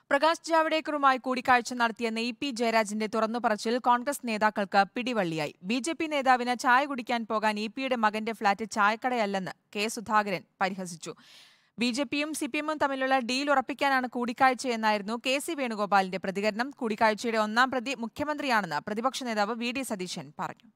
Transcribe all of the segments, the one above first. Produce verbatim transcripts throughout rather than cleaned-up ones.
പ്രകാശ് ജാവ്ദേക്കറുമായി കൂടിക്കാഴ്ച നടത്തിയ E P ജയരാജന്റെ തുറന്നുപറച്ചിൽ കോൺഗ്രസ് നേതാക്കൾക്ക് പിടിവള്ളിയായി. ബി ജെ പി നേതാവിന് ചായ കുടിക്കാൻ പോകാൻ ഇ പിയുടെ മകന്റെ ഫ്ളാറ്റ് ചായക്കടയല്ലെന്ന് കെ സുധാകരൻ പരിഹസിച്ചു. ബി ജെ പിയും സി പി എമ്മും തമ്മിലുള്ള ഡീൽ ഉറപ്പിക്കാനാണ് കൂടിക്കാഴ്ചയെന്നായിരുന്നു കെ സി വേണുഗോപാലിന്റെ പ്രതികരണം. കൂടിക്കാഴ്ചയുടെ ഒന്നാം പ്രതി മുഖ്യമന്ത്രിയാണെന്ന് പ്രതിപക്ഷ നേതാവ് വി ഡി സതീശൻ പറഞ്ഞു.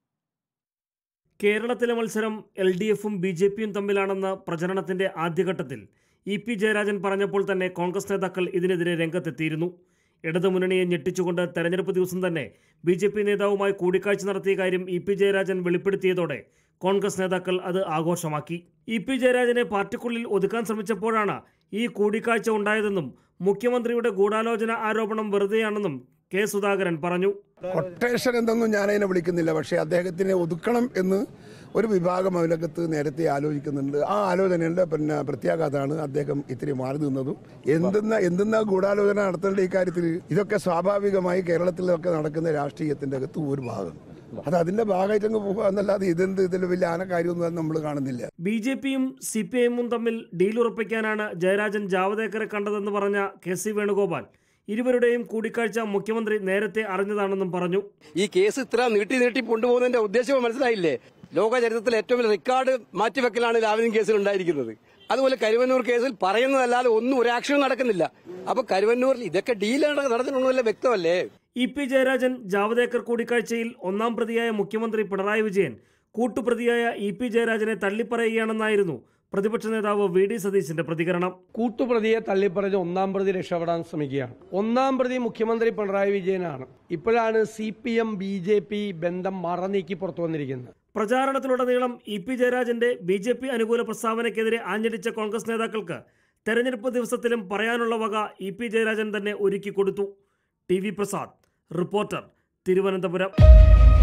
കേരളത്തിലെ മത്സരം എൽ ഡി എഫും ബി ജെ പിയും തമ്മിലാണെന്ന പ്രചരണത്തിന്റെ ആദ്യഘട്ടത്തിൽ ഇ പി ജയരാജൻ പറഞ്ഞപ്പോൾ തന്നെ കോൺഗ്രസ് നേതാക്കൾ ഇതിനെതിരെ രംഗത്തെത്തിയിരുന്നു. ഇടതുമുന്നണിയെ ഞെട്ടിച്ചുകൊണ്ട് തെരഞ്ഞെടുപ്പ് ദിവസം തന്നെ ബി ജെ പി നേതാവുമായി കൂടിക്കാഴ്ച നടത്തിയ കാര്യം ഇ പി ജയരാജൻ വെളിപ്പെടുത്തിയതോടെ കോൺഗ്രസ് നേതാക്കൾ അത് ആഘോഷമാക്കി. ഇ പി ജയരാജനെ പാർട്ടിക്കുള്ളിൽ ഒതുക്കാൻ ശ്രമിച്ചപ്പോഴാണ് ഈ കൂടിക്കാഴ്ച ഉണ്ടായതെന്നും മുഖ്യമന്ത്രിയുടെ ഗൂഢാലോചന ആരോപണം വെറുതെയാണെന്നും കെ സുധാകരൻ പറഞ്ഞു. കൊട്ടേഷൻ എന്തൊന്നും ഞാനതിനെ വിളിക്കുന്നില്ല, പക്ഷേ അദ്ദേഹത്തിനെ ഒതുക്കണം എന്ന് ഒരു വിഭാഗം അതിനകത്ത് നേരത്തെ ആലോചിക്കുന്നുണ്ട്. ആ ആലോചനയുടെ പിന്നെ പ്രത്യാഘാതമാണ് അദ്ദേഹം ഇത്തിരി മാറി നിന്നതും. എന്തെന്ന എന്തെന്നാ ഗൂഢാലോചന നടത്തേണ്ട ഈ കാര്യത്തിൽ ഇതൊക്കെ സ്വാഭാവികമായി കേരളത്തിലൊക്കെ നടക്കുന്ന രാഷ്ട്രീയത്തിന്റെ അകത്ത് ഒരു ഭാഗം, അത് അതിന്റെ ഭാഗമായിട്ട് അങ്ങ് പോകുക എന്നല്ലാതെ ഇതെന്ത് ഇതിൽ വലിയ ആന കാര്യമൊന്നും നമ്മൾ കാണുന്നില്ല. ബി ജെ പിയും സി പി എമ്മും തമ്മിൽ ഡീൽ ഉറപ്പിക്കാനാണ് ജയരാജൻ ജാവ്ദേക്കറെ കണ്ടതെന്ന് പറഞ്ഞ കെ സി വേണുഗോപാൽ ഇരുവരുടെയും കൂടിക്കാഴ്ച മുഖ്യമന്ത്രി നേരത്തെ അറിഞ്ഞതാണെന്നും പറഞ്ഞു. ഈ കേസ് ഇത്ര നീട്ടി നീട്ടി കൊണ്ടുപോകുന്നതിന്റെ ഉദ്ദേശം മനസ്സിലായില്ലേ? ലോക ചരിത്രത്തിൽ ഏറ്റവും വലിയ റെക്കോർഡ് മാറ്റിവെക്കലാണ് ലാവ്ലിൻ കേസിൽ ഉണ്ടായിരിക്കുന്നത്. അതുപോലെ കരുവന്നൂർ കേസിൽ പറയുന്നതല്ലാതെ ഒന്നും ഒരു ആക്ഷനും നടക്കുന്നില്ല. അപ്പൊ കരുവന്നൂരിൽ ഇതൊക്കെ ഡീലാണ് നടന്നിട്ടുണ്ടല്ലോ, വ്യക്തമല്ലേ? ഇ പി ജയരാജൻ ജാവ്ദേക്കർ കൂടിക്കാഴ്ചയിൽ ഒന്നാം പ്രതിയായ മുഖ്യമന്ത്രി പിണറായി വിജയൻ കൂട്ടുപ്രതിയായ ഇ പി ജയരാജനെ തള്ളിപ്പറയുകയാണെന്നായിരുന്നു പ്രതിപക്ഷ നേതാവ് വി ഡി സതീശന്റെ പ്രതികരണം. കൂട്ടുപ്രതിയെ തള്ളിപ്പറഞ്ഞ് ഒന്നാം പ്രതി രക്ഷപ്പെടാൻ ശ്രമിക്കുകയാണ്. ഒന്നാം പ്രതി മുഖ്യമന്ത്രി പിണറായി വിജയനാണ്. ഇപ്പോഴാണ് C P M B J P ബന്ധം മറനീക്കി പുറത്തു വന്നിരിക്കുന്നത്. പ്രചാരണത്തിലുടനീളം ഇ പി ജയരാജന്റെ ബി ജെ പി അനുകൂല പ്രസ്താവനയ്ക്കെതിരെ ആഞ്ഞടിച്ച കോൺഗ്രസ് നേതാക്കൾക്ക് തെരഞ്ഞെടുപ്പ് ദിവസത്തിലും പറയാനുള്ള വക ഇ പി ജയരാജൻ തന്നെ ഒരുക്കി കൊടുത്തു. T V Prasad, reporter, Thiruvananthapuram.